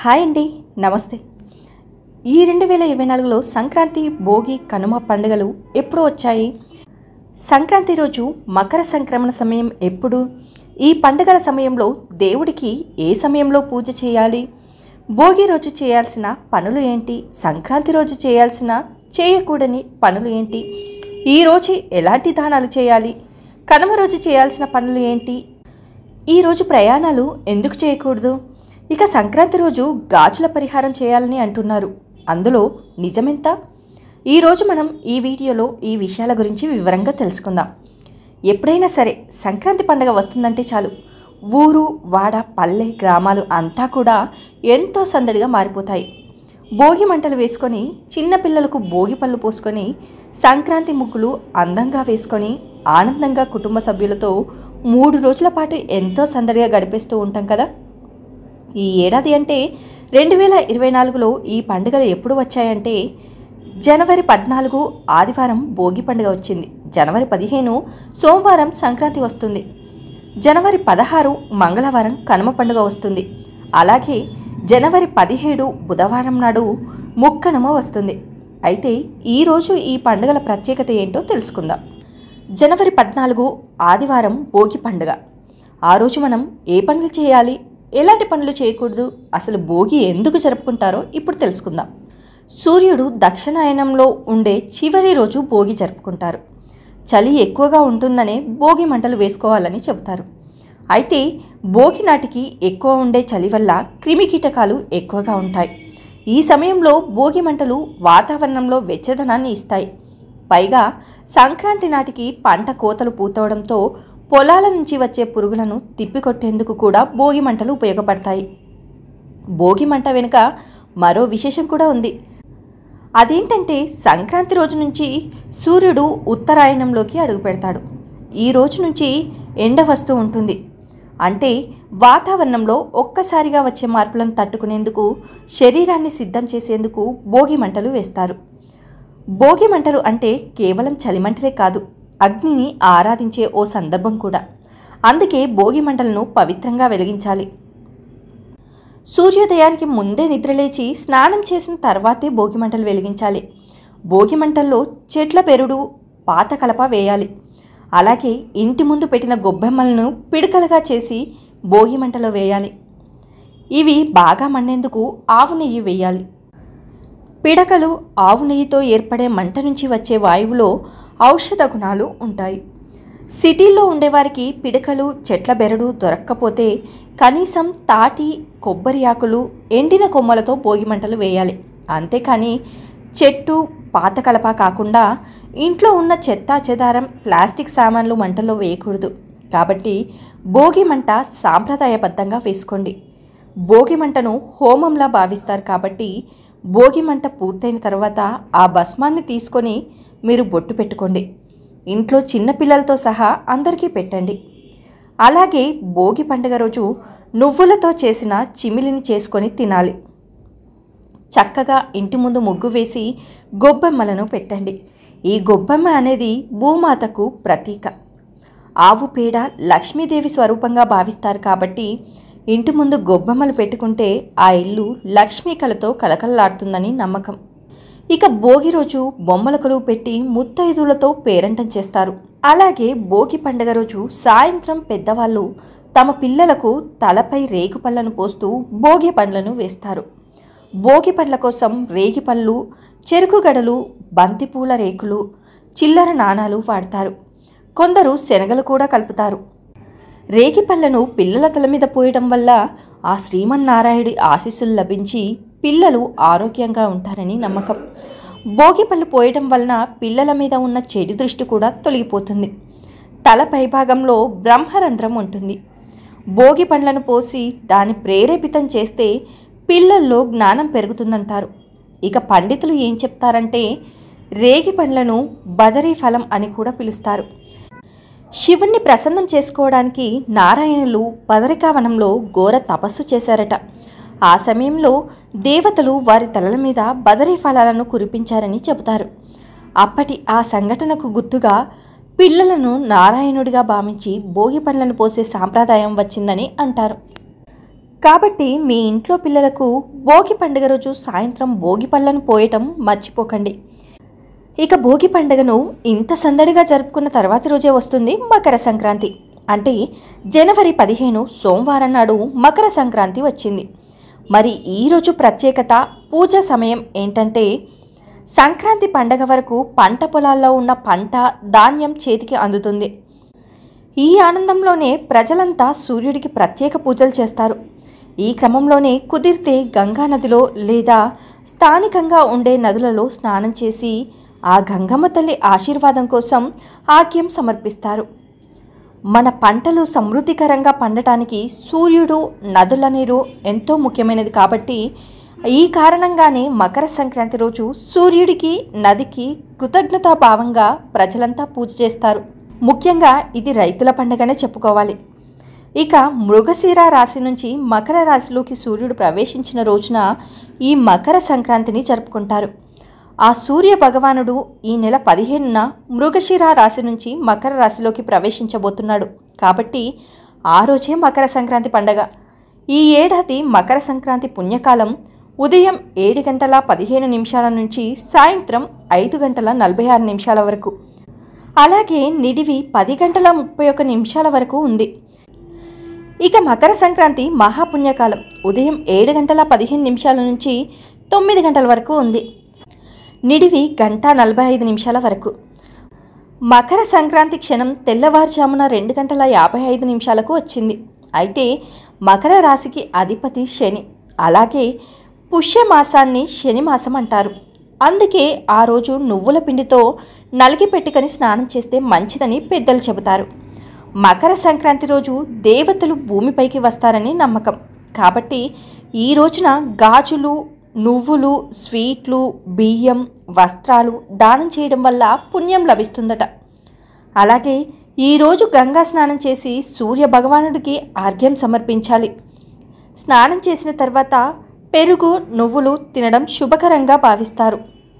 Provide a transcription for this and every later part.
Hi అండి, నమస్తే. ఈ 2024లో సంక్రాంతి, భోగి, కనుమ పండుగలు ఎప్పుడు వచ్చాయి? సంక్రాంతి రోజు మకర సంక్రమణ సమయం ఎప్పుడు? ఈ పండుగల సమయంలో దేవుడికి ఏ సమయంలో పూజ చేయాలి? భోగి రోజు చేయాల్సిన పనులు ఏంటి? సంక్రాంతి రోజు చేయకూడని పనులు ఏంటి? ఈ రోజు ఎలాంటి దానాలు చేయాలి? కనుమ రోజు చేయాల్సిన పనులు ఏంటి? ఈరోజు ప్రయాణాలు ఎందుకు చేయకూడదు? ఇక సంక్రాంతి రోజు గాజుల పరిహారం చేయాలని అంటున్నారు. అందులో నిజమెంత? ఈరోజు మనం ఈ వీడియోలో ఈ విషయాల గురించి వివరంగా తెలుసుకుందాం. ఎప్పుడైనా సరే సంక్రాంతి పండుగ వస్తుందంటే చాలు ఊరు, వాడ, పల్లె, గ్రామాలు అంతా కూడా ఎంతో సందడిగా మారిపోతాయి. భోగి మంటలు వేసుకొని, చిన్నపిల్లలకు భోగి పళ్ళు పోసుకొని, సంక్రాంతి ముగ్గులు అందంగా వేసుకొని ఆనందంగా కుటుంబ సభ్యులతో 3 రోజుల పాటు ఎంతో సందడిగా గడిపేస్తూ ఉంటాం కదా. ఈ ఏడాది అంటే 2024లో ఈ పండుగలు ఎప్పుడు వచ్చాయంటే జనవరి 14 ఆదివారం భోగి పండుగ వచ్చింది. జనవరి 15 సోమవారం సంక్రాంతి వస్తుంది. జనవరి 16 మంగళవారం కనుమ పండుగ వస్తుంది. అలాగే జనవరి 17 బుధవారం నాడు ముక్కనుమ వస్తుంది. అయితే ఈరోజు ఈ పండుగల ప్రత్యేకత ఏంటో తెలుసుకుందాం. జనవరి 14 ఆదివారం భోగి పండుగ. ఆ రోజు మనం ఏ పనులు చేయాలి, ఎలాంటి పనులు చేయకూడదు, అసలు భోగి ఎందుకు జరుపుకుంటారో ఇప్పుడు తెలుసుకుందాం. సూర్యుడు దక్షిణాయనంలో ఉండే చివరి రోజు భోగి జరుపుకుంటారు. చలి ఎక్కువగా ఉంటుందనే భోగి మంటలు వేసుకోవాలని చెబుతారు. అయితే భోగి నాటికి ఎక్కువ ఉండే చలి వల్ల క్రిమికీటకాలు ఎక్కువగా ఉంటాయి. ఈ సమయంలో భోగి మంటలు వాతావరణంలో వెచ్చదనాన్ని ఇస్తాయి. పైగా సంక్రాంతి నాటికి పంట కోతలు పూర్తవడంతో పొలాల నుంచి వచ్చే పురుగులను తిప్పికొట్టేందుకు కూడా భోగి మంటలు ఉపయోగపడతాయి. భోగి మంట వెనుక మరో విశేషం కూడా ఉంది. అదేంటంటే సంక్రాంతి రోజు నుంచి సూర్యుడు ఉత్తరాయణంలోకి అడుగుపెడతాడు. ఈ రోజు నుంచి ఎండ వస్తూ ఉంటుంది. అంటే వాతావరణంలో ఒక్కసారిగా వచ్చే మార్పులను తట్టుకునేందుకు, శరీరాన్ని సిద్ధం చేసేందుకు భోగి మంటలు వేస్తారు. భోగి మంటలు అంటే కేవలం చలిమంటలే కాదు, అగ్నిని ఆరాధించే ఓ సందర్భం కూడా. అందుకే భోగి మంటలను పవిత్రంగా వెలిగించాలి. సూర్యోదయానికి ముందే నిద్రలేచి స్నానం చేసిన తర్వాతే భోగి మంటలు వెలిగించాలి. భోగి మంటల్లో చెట్ల పెరుడు, పాత కలప వేయాలి. అలాగే ఇంటి ముందు పెట్టిన గొబ్బెమ్మలను పిడకలుగా చేసి భోగి మంటలో వేయాలి. ఇవి బాగా మండేందుకు ఆవు నెయ్యి వేయాలి. పిడకలు ఆవు నెయ్యితో ఏర్పడే మంట నుంచి వచ్చే వాయువులో ఔషధ గుణాలు ఉంటాయి. సిటీల్లో ఉండేవారికి పిడకలు, చెట్ల బెరడు దొరక్కపోతే కనీసం తాటి, కొబ్బరి ఆకులు, ఎండిన కొమ్మలతో భోగి మంటలు వేయాలి. అంతేకాని చెట్టు, పాత కలప కాకుండా ఇంట్లో ఉన్న చెత్త చెదారం, ప్లాస్టిక్ సామాన్లు మంటల్లో వేయకూడదు. కాబట్టి భోగి మంట సాంప్రదాయబద్ధంగా వేసుకోండి. భోగి మంటను హోమంలా భావిస్తారు కాబట్టి భోగి మంట పూర్తయిన తర్వాత ఆ భస్మాన్ని తీసుకొని మీరు బొట్టు పెట్టుకోండి. ఇంట్లో చిన్నపిల్లలతో సహా అందరికీ పెట్టండి. అలాగే భోగి పండుగ రోజు నువ్వులతో చేసిన చిమిలిని చేసుకొని తినాలి. చక్కగా ఇంటి ముందు ముగ్గు వేసి గొబ్బెమ్మలను పెట్టండి. ఈ గొబ్బెమ్మ అనేది భూమాతకు ప్రతీక. ఆవు పేడ లక్ష్మీదేవి స్వరూపంగా భావిస్తారు కాబట్టి ఇంటి ముందు గొబ్బెమ్మలు పెట్టుకుంటే ఆ ఇల్లు లక్ష్మీ కళతో కలకలలాడుతుందని నమ్మకం. ఇక భోగి రోజు బొమ్మల కొలువు పెట్టి ముత్తైదులతో పేరంటం చేస్తారు. అలాగే భోగి పండుగ రోజు సాయంత్రం పెద్దవాళ్ళు తమ పిల్లలకు తలపై రేగిపళ్ళను పోస్తూ భోగి పండ్లను వేస్తారు. భోగి పండ్ల కోసం రేగిపళ్ళు, చెరుకు గడలు, బంతిపూల రేకులు, చిల్లర నాణాలు వాడతారు. కొందరు శనగలు కూడా కలుపుతారు. రేగిపళ్ళను పిల్లల తల మీద పోయడం వల్ల ఆ శ్రీమన్నారాయుడి ఆశీస్సులు లభించి పిల్లలు ఆరోగ్యంగా ఉంటారని నమ్మకం. భోగి పళ్ళు పోయడం వలన పిల్లల మీద ఉన్న చెడు దృష్టి కూడా తొలగిపోతుంది. తల పైభాగంలో బ్రహ్మరంధ్రం ఉంటుంది. భోగి పండ్లను పోసి దాన్ని ప్రేరేపితం చేస్తే పిల్లల్లో జ్ఞానం పెరుగుతుందంటారు. ఇక పండితులు ఏం చెప్తారంటే రేగి పండ్లను బదరీ ఫలం అని కూడా పిలుస్తారు. శివుణ్ణి ప్రసన్నం చేసుకోవడానికి నారాయణులు బదరికావనంలో ఘోర తపస్సు చేశారట. ఆ సమయంలో దేవతలు వారి తలల మీద బదరీ ఫలాలను కురిపించారని చెబుతారు. అప్పటి ఆ సంఘటనకు గుర్తుగా పిల్లలను నారాయణుడిగా భావించి భోగి పండ్లను పోసే సాంప్రదాయం వచ్చిందని అంటారు. కాబట్టి మీ ఇంట్లో పిల్లలకు భోగి పండుగ రోజు సాయంత్రం భోగి పళ్ళను పోయటం మర్చిపోకండి. ఇక భోగి పండుగను ఇంత సందడిగా జరుపుకున్న తర్వాతి రోజే వస్తుంది మకర సంక్రాంతి. అంటే జనవరి 15 సోమవారం నాడు మకర సంక్రాంతి వచ్చింది. మరి ఈరోజు ప్రత్యేకత, పూజ సమయం ఏంటంటే, సంక్రాంతి పండగ వరకు పంట పొలాల్లో ఉన్న పంట ధాన్యం చేతికి అందుతుంది. ఈ ఆనందంలోనే ప్రజలంతా సూర్యుడికి ప్రత్యేక పూజలు చేస్తారు. ఈ క్రమంలోనే కుదిరితే గంగా నదిలో లేదా స్థానికంగా ఉండే నదులలో స్నానం చేసి ఆ గంగమ్మ తల్లి ఆశీర్వాదం కోసం ఆర్ఘ్యం సమర్పిస్తారు. మన పంటలు సమృద్ధికరంగా పండటానికి సూర్యుడు, నదుల నీరు ఎంతో ముఖ్యమైనది. కాబట్టి ఈ కారణంగానే మకర సంక్రాంతి రోజు సూర్యుడికి, నదికి కృతజ్ఞతాభావంగా ప్రజలంతా పూజ చేస్తారు. ముఖ్యంగా ఇది రైతుల పండుగనే చెప్పుకోవాలి. ఇక మృగశిర రాశి నుంచి మకర రాశిలోకి సూర్యుడు ప్రవేశించిన రోజున ఈ మకర సంక్రాంతిని జరుపుకుంటారు. ఆ సూర్య భగవానుడు ఈ నెల 15న మృగశిర రాశి నుంచి మకర రాశిలోకి ప్రవేశించబోతున్నాడు. కాబట్టి ఆ రోజే మకర సంక్రాంతి పండగ. ఈ ఏడాది మకర సంక్రాంతి పుణ్యకాలం ఉదయం 7:15 నుంచి సాయంత్రం 5:46 వరకు, అలాగే నిడివి 10:31 వరకు ఉంది. ఇక మకర సంక్రాంతి మహాపుణ్యకాలం ఉదయం 7:15 నుంచి 9 గంటల వరకు ఉంది. నిడివి 1:45 వరకు. మకర సంక్రాంతి క్షణం తెల్లవారుజామున 2:55 వచ్చింది. అయితే మకర రాశికి అధిపతి శని, అలాగే పుష్యమాసాన్ని శని మాసం అంటారు. అందుకే ఆ రోజు నువ్వుల పిండితో నలిగి పెట్టుకొని స్నానం చేస్తే మంచిదని పెద్దలు చెబుతారు. మకర సంక్రాంతి రోజు దేవతలు భూమిపైకి వస్తారని నమ్మకం. కాబట్టి ఈ రోజున గాజులు, నువ్వులు, స్వీట్లు, బియ్యం, వస్త్రాలు దానం చేయడం వల్ల పుణ్యం లభిస్తుందట. అలాగే ఈరోజు గంగా స్నానం చేసి సూర్య భగవానుడికి ఆర్ఘ్యం సమర్పించాలి. స్నానం చేసిన తర్వాత పెరుగు, నువ్వులు తినడం శుభకరంగా భావిస్తారు.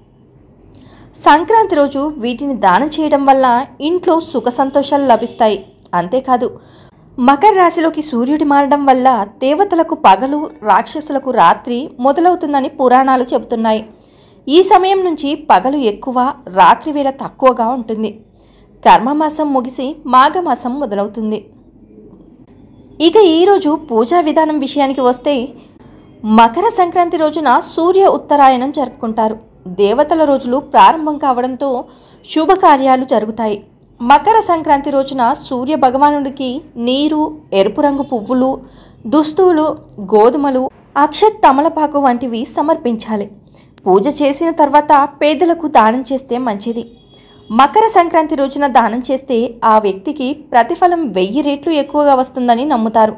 సంక్రాంతి రోజు వీటిని దానం చేయడం వల్ల ఇంట్లో సుఖ సంతోషాలు లభిస్తాయి. అంతేకాదు, మకర రాశిలోకి సూర్యుడు మారడం వల్ల దేవతలకు పగలు, రాక్షసులకు రాత్రి మొదలవుతుందని పురాణాలు చెబుతున్నాయి. ఈ సమయం నుంచి పగలు ఎక్కువ, రాత్రి వేళ తక్కువగా ఉంటుంది. కర్మమాసం ముగిసి మాఘమాసం మొదలవుతుంది. ఇక ఈరోజు పూజా విధానం విషయానికి వస్తే, మకర సంక్రాంతి రోజున సూర్య ఉత్తరాయణం జరుపుకుంటారు. దేవతల రోజులు ప్రారంభం కావడంతో శుభకార్యాలు జరుగుతాయి. మకర సంక్రాంతి రోజున సూర్య భగవానుడికి నీరు, ఎరుపు రంగు పువ్వులు, దుస్తులు, గోధుమలు, అక్షత్ తమలపాకు వంటివి సమర్పించాలి. పూజ చేసిన తర్వాత పేదలకు దానం చేస్తే మంచిది. మకర సంక్రాంతి రోజున దానం చేస్తే ఆ వ్యక్తికి ప్రతిఫలం 1000 రెట్లు ఎక్కువగా వస్తుందని నమ్ముతారు.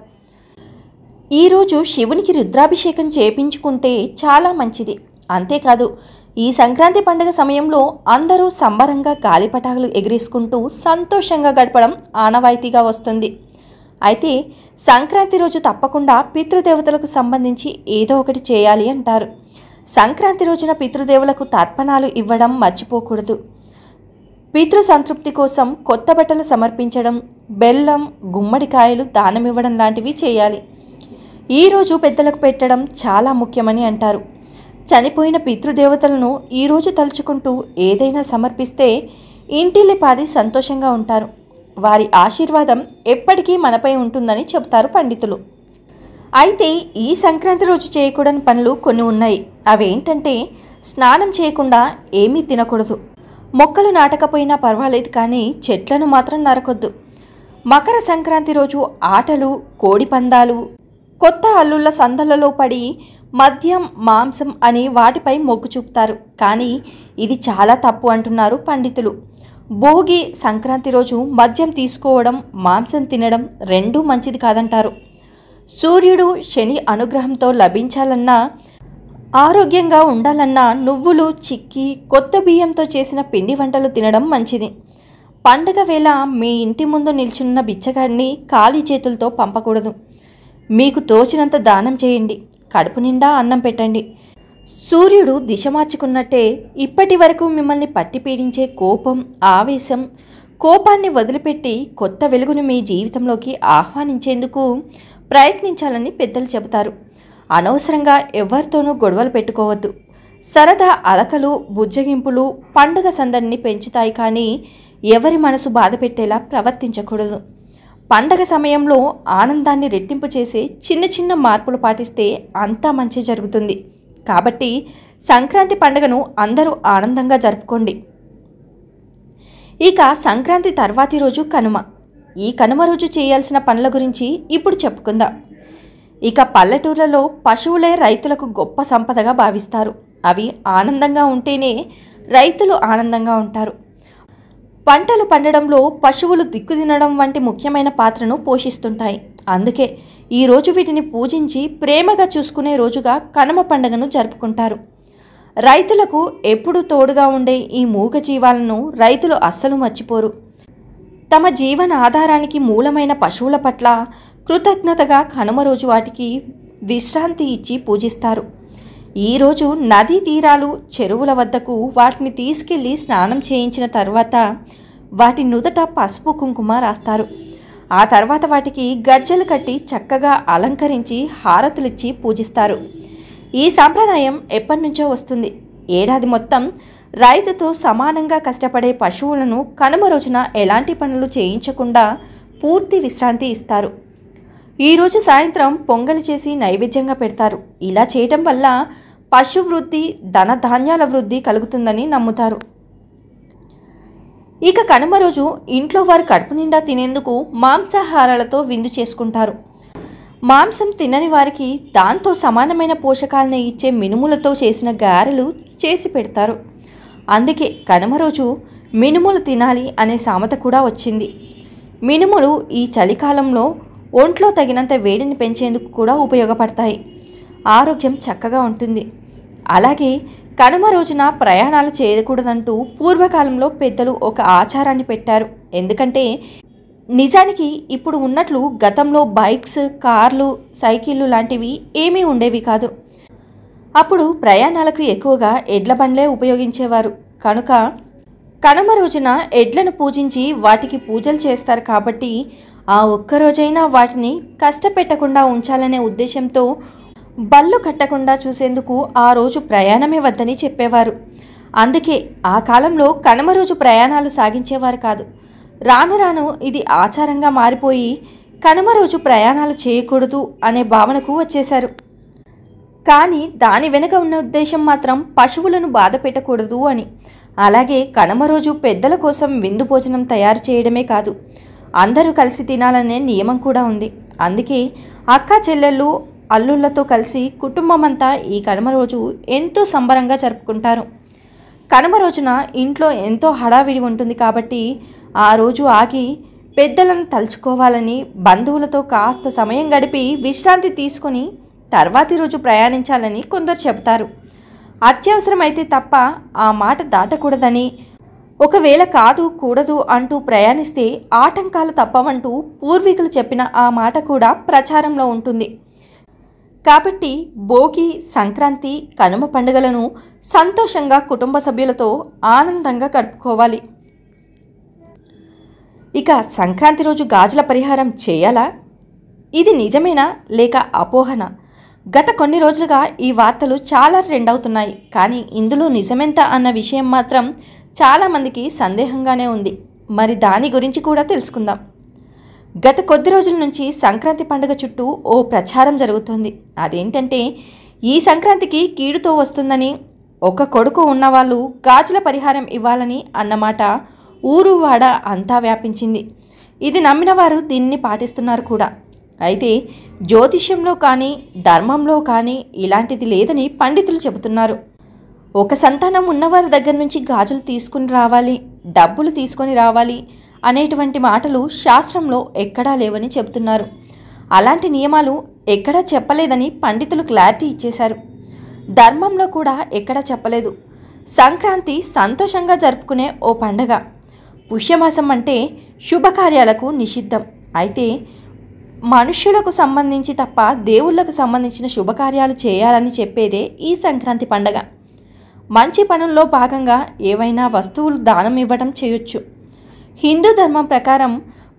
ఈరోజు శివునికి రుద్రాభిషేకం చేయించుకుంటే చాలా మంచిది. అంతేకాదు, ఈ సంక్రాంతి పండుగ సమయంలో అందరూ సంబరంగా గాలిపటాలు ఎగిరేసుకుంటూ సంతోషంగా గడపడం ఆనవాయితీగా వస్తుంది. అయితే సంక్రాంతి రోజు తప్పకుండా పితృదేవతలకు సంబంధించి ఏదో ఒకటి చేయాలి అంటారు. సంక్రాంతి రోజున పితృదేవులకు తర్పణాలు ఇవ్వడం మర్చిపోకూడదు. పితృ సంతృప్తి కోసం కొత్త బట్టలు సమర్పించడం, బెల్లం, గుమ్మడికాయలు దానమివ్వడం లాంటివి చేయాలి. ఈరోజు పెద్దలకు పెట్టడం చాలా ముఖ్యమని అంటారు. చనిపోయిన పితృదేవతలను ఈరోజు తలుచుకుంటూ ఏదైనా సమర్పిస్తే ఇంటిల్లిపాది సంతోషంగా ఉంటారు. వారి ఆశీర్వాదం ఎప్పటికీ మనపై ఉంటుందని చెబుతారు పండితులు. అయితే ఈ సంక్రాంతి రోజు చేయకూడని పనులు కొన్ని ఉన్నాయి. అవేంటంటే, స్నానం చేయకుండా ఏమీ తినకూడదు. మొక్కలు నాటకపోయినా పర్వాలేదు, కానీ చెట్లను మాత్రం నరకొద్దు. మకర సంక్రాంతి రోజు ఆటలు, కోడి పందాలు, కొత్త అల్లుళ్ళ సందలలో పడి మద్యం, మాంసం అని వాటిపై మొగ్గు చూపుతారు. కానీ ఇది చాలా తప్పు అంటున్నారు పండితులు. భోగి సంక్రాంతి రోజు మద్యం తీసుకోవడం, మాంసం తినడం రెండూ మంచిది కాదంటారు. సూర్యుడు, శని అనుగ్రహంతో లభించాలన్నా, ఆరోగ్యంగా ఉండాలన్నా నువ్వులు, చిక్కి, కొత్త బియ్యంతో చేసిన పిండి వంటలు తినడం మంచిది. పండుగ వేళ మీ ఇంటి ముందు నిల్చున్న బిచ్చగాడిని ఖాళీ చేతులతో పంపకూడదు. మీకు తోచినంత దానం చేయండి. కడుపు నిండా అన్నం పెట్టండి. సూర్యుడు దిశ మార్చుకున్నట్టే ఇప్పటి వరకు మిమ్మల్ని పట్టి పీడించే కోపం, ఆవేశం, కోపాన్ని వదిలిపెట్టి కొత్త వెలుగును మీ జీవితంలోకి ఆహ్వానించేందుకు ప్రయత్నించాలని పెద్దలు చెబుతారు. అనవసరంగా ఎవరితోనూ గొడవలు పెట్టుకోవద్దు. సరదా అలకలు, బుజ్జగింపులు పండుగ సందడిని పెంచుతాయి, కానీ ఎవరి మనసు బాధ పెట్టేలా ప్రవర్తించకూడదు. పండగ సమయంలో ఆనందాన్ని రెట్టింపు చేసే చిన్న చిన్న మార్పులు పాటిస్తే అంతా మంచి జరుగుతుంది. కాబట్టి సంక్రాంతి పండుగను అందరూ ఆనందంగా జరుపుకోండి. ఇక సంక్రాంతి తర్వాతి రోజు కనుమ. ఈ కనుమ రోజు చేయాల్సిన పనుల గురించి ఇప్పుడు చెప్పుకుందాం. ఇక పల్లెటూర్లలో పశువులే రైతులకు గొప్ప సంపదగా భావిస్తారు. అవి ఆనందంగా ఉంటేనే రైతులు ఆనందంగా ఉంటారు. పంటలు పండడంలో పశువులు దిక్కుదినడం వంటి ముఖ్యమైన పాత్రను పోషిస్తుంటాయి. అందుకే ఈరోజు వీటిని పూజించి ప్రేమగా చూసుకునే రోజుగా కనుమ పండుగను జరుపుకుంటారు. రైతులకు ఎప్పుడూ తోడుగా ఉండే ఈ మూగ జీవాలను రైతులు అస్సలు మర్చిపోరు. తమ జీవన ఆధారానికి మూలమైన పశువుల పట్ల కృతజ్ఞతగా కనుమ రోజు వాటికి విశ్రాంతి ఇచ్చి పూజిస్తారు. ఈరోజు నదీ తీరాలు, చెరువుల వద్దకు వాటిని తీసుకెళ్లి స్నానం చేయించిన తర్వాత వాటి నుదట పసుపు కుంకుమ రాస్తారు. ఆ తర్వాత వాటికి గజ్జలు కట్టి చక్కగా అలంకరించి హారతులిచ్చి పూజిస్తారు. ఈ సాంప్రదాయం ఎప్పటి నుంచో వస్తుంది. ఏడాది మొత్తం రైతుతో సమానంగా కష్టపడే పశువులను కనుమ రోజున ఎలాంటి పనులు చేయించకుండా పూర్తి విశ్రాంతి ఇస్తారు. ఈరోజు సాయంత్రం పొంగలి చేసి నైవేద్యంగా పెడతారు. ఇలా చేయటం వల్ల పశు వృద్ధి, ధనధాన్యాల వృద్ధి కలుగుతుందని నమ్ముతారు. ఇక కనుమ రోజు ఇంట్లో వారు కడుపు నిండా తినేందుకు మాంసాహారాలతో విందు చేసుకుంటారు. మాంసం తినని వారికి దాంతో సమానమైన పోషకాలను ఇచ్చే మినుములతో చేసిన గారెలు చేసి పెడతారు. అందుకే కనుమ రోజు మినుములు తినాలి అనే సామెత కూడా వచ్చింది. మినుములు ఈ చలికాలంలో ఒంట్లో తగినంత వేడిని పెంచేందుకు కూడా ఉపయోగపడతాయి. ఆరోగ్యం చక్కగా ఉంటుంది. అలాగే కనుమ రోజున ప్రయాణాలు చేయకూడదంటూ పూర్వకాలంలో పెద్దలు ఒక ఆచారాన్ని పెట్టారు. ఎందుకంటే నిజానికి ఇప్పుడు ఉన్నట్లు గతంలో బైక్స్, కార్లు, సైకిళ్ళు లాంటివి ఏమీ ఉండేవి కాదు. అప్పుడు ప్రయాణాలకు ఎక్కువగా ఎడ్ల బండ్లే ఉపయోగించేవారు. కనుక కనుమ రోజున ఎడ్లను పూజించి వాటికి పూజలు చేస్తారు. కాబట్టి ఆ ఒక్కరోజైనా వాటిని కష్టపెట్టకుండా ఉంచాలనే ఉద్దేశంతో బళ్ళు కట్టకుండా చూసేందుకు ఆ రోజు ప్రయాణమే వద్దని చెప్పేవారు. అందుకే ఆ కాలంలో కనుమ రోజు ప్రయాణాలు సాగించేవారు కాదు. రాను రాను ఇది ఆచారంగా మారిపోయి కనుమ రోజు ప్రయాణాలు చేయకూడదు అనే భావనకు వచ్చేశారు. కానీ దాని వెనుక ఉన్న ఉద్దేశం మాత్రం పశువులను బాధ పెట్టకూడదు అని. అలాగే కనుమ రోజు పెద్దల కోసం విందు భోజనం తయారు చేయడమే కాదు, అందరూ కలిసి తినాలనే నియమం కూడా ఉంది. అందుకే అక్క చెల్లెళ్ళు, అల్లుళ్లతో కలిసి కుటుంబం అంతా ఈ కనుమ రోజు ఎంతో సంబరంగా జరుపుకుంటారు. కనుమ రోజున ఇంట్లో ఎంతో హడావిడి ఉంటుంది. కాబట్టి ఆ రోజు ఆగి పెద్దలను తలుచుకోవాలని, బంధువులతో కాస్త సమయం గడిపి విశ్రాంతి తీసుకొని తర్వాతి రోజు ప్రయాణించాలని కొందరు చెబుతారు. అత్యవసరమైతే తప్ప ఆ మాట దాటకూడదని, ఒకవేళ కాదు కూడదు అంటూ ప్రయాణిస్తే ఆటంకాలు తప్పవంటూ పూర్వీకులు చెప్పిన ఆ మాట కూడా ప్రచారంలో ఉంటుంది. కాబట్టి భోగి, సంక్రాంతి, కనుమ పండుగలను సంతోషంగా కుటుంబ సభ్యులతో ఆనందంగా గడుపుకోవాలి. ఇక సంక్రాంతి రోజు గాజుల పరిహారం చేయాలా? ఇది నిజమేనా లేక అపోహనా? గత కొన్ని రోజులుగా ఈ వార్తలు చాలా ట్రెండ్ అవుతున్నాయి. కానీ ఇందులో నిజమెంత అన్న విషయం మాత్రం చాలామందికి సందేహంగానే ఉంది. మరి దాని గురించి కూడా తెలుసుకుందాం. గత కొద్ది రోజుల నుంచి సంక్రాంతి పండుగ చుట్టూ ఓ ప్రచారం జరుగుతుంది. అదేంటంటే ఈ సంక్రాంతికి కీడుతో వస్తుందని, ఒక కొడుకు ఉన్నవాళ్ళు గాజుల పరిహారం ఇవ్వాలని అన్నమాట ఊరు వాడ అంతా వ్యాపించింది. ఇది నమ్మిన వారు దీన్ని పాటిస్తున్నారు కూడా. అయితే జ్యోతిష్యంలో కానీ ధర్మంలో కానీ ఇలాంటిది లేదని పండితులు చెబుతున్నారు. ఒక సంతానం ఉన్నవారి దగ్గర నుంచి గాజులు తీసుకుని రావాలి, డబ్బులు తీసుకొని రావాలి అనేటువంటి మాటలు శాస్త్రంలో ఎక్కడా లేవని చెబుతున్నారు. అలాంటి నియమాలు ఎక్కడా చెప్పలేదని పండితులు క్లారిటీ ఇచ్చేశారు. ధర్మంలో కూడా ఎక్కడా చెప్పలేదు. సంక్రాంతి సంతోషంగా జరుపుకునే ఓ పండగ. పుష్యమాసం అంటే శుభకార్యాలకు నిషిద్ధం. అయితే మనుష్యులకు సంబంధించి తప్ప దేవుళ్లకు సంబంధించిన శుభకార్యాలు చేయాలని చెప్పేదే ఈ సంక్రాంతి పండగ. మంచి పనుల్లో భాగంగా ఏవైనా వస్తువులు దానం ఇవ్వడం చేయొచ్చు. హిందూ ధర్మం ప్రకారం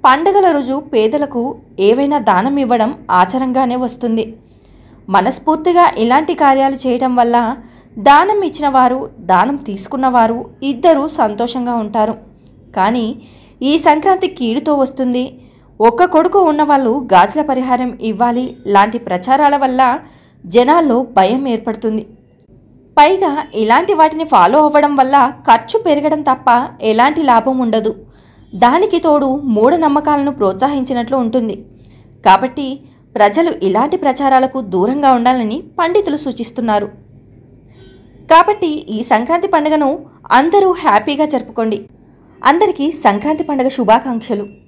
పండుగల రోజు పేదలకు ఏవైనా దానం ఇవ్వడం ఆచారంగానే వస్తుంది. మనస్ఫూర్తిగా ఇలాంటి కార్యాలు చేయడం వల్ల దానం ఇచ్చిన వారు, దానం తీసుకున్నవారు ఇద్దరూ సంతోషంగా ఉంటారు. కానీ ఈ సంక్రాంతి కీడుతో వస్తుంది. ఒక్క కొడుకు ఉన్నవాళ్ళు గాజుల పరిహారం ఇవ్వాలి లాంటి ప్రచారాల వల్ల జనాల్లో భయం ఏర్పడుతుంది. పైగా ఇలాంటి వాటిని ఫాలో అవ్వడం వల్ల ఖర్చు పెరగడం తప్ప ఎలాంటి లాభం ఉండదు. దానికి తోడు మూఢనమ్మకాలను ప్రోత్సహించినట్లు ఉంటుంది. కాబట్టి ప్రజలు ఇలాంటి ప్రచారాలకు దూరంగా ఉండాలని పండితులు సూచిస్తున్నారు. కాబట్టి ఈ సంక్రాంతి పండుగను అందరూ హ్యాపీగా జరుపుకోండి. అందరికీ సంక్రాంతి పండుగ శుభాకాంక్షలు.